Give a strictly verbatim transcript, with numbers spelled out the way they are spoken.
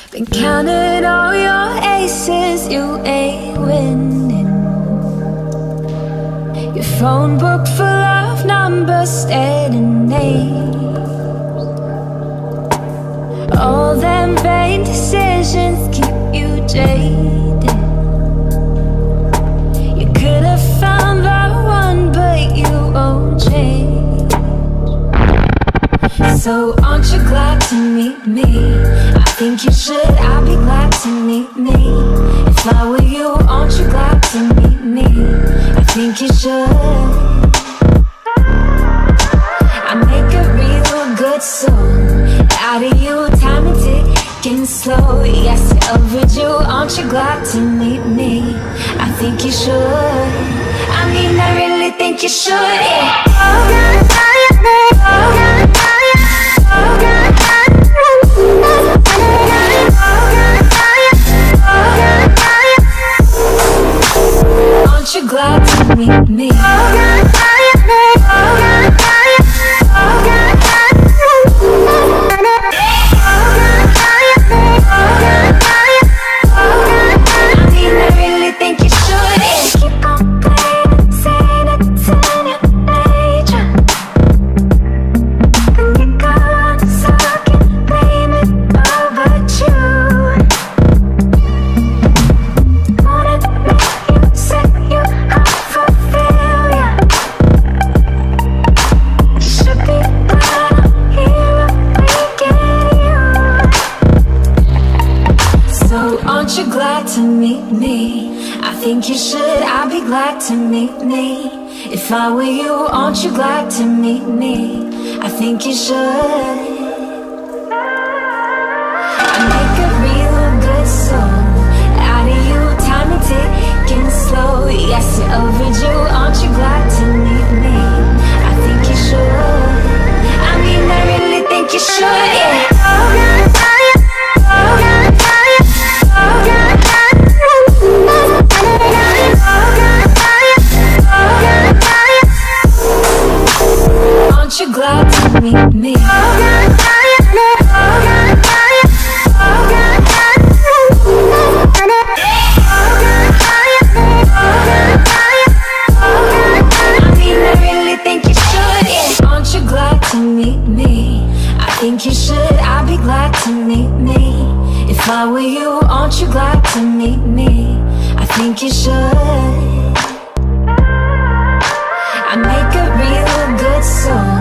Been counting all your aces, you ain't winning. Your phone book full of numbers, staring names. All them vain decisions keep you jaded. You could have found the one, but you won't change. So aren't you glad to meet me? I think you should, I'll be glad to meet me. If I were you, aren't you glad to meet me? I think you should. I make a real good song out of you, time and ticking slow. Yes, you're overdue, aren't you glad to meet me? I think you should. I mean, I really think you should, yeah. Aren't you glad to meet me? Aren't you glad to meet me? I think you should, I'll be glad to meet me. If I were you, aren't you glad to meet me? I think you should. I make a real good song out of you, time and ticking slow. Yes, you're overdue, aren't you glad to meet me? I think you should. I mean, I really think you should, yeah. Aren't you glad to meet me? I mean, I really think you should, yeah. Aren't you glad to meet me? I think you should, I'll be glad to meet me. If I were you, aren't you glad to meet me? I think you should. I make a real good song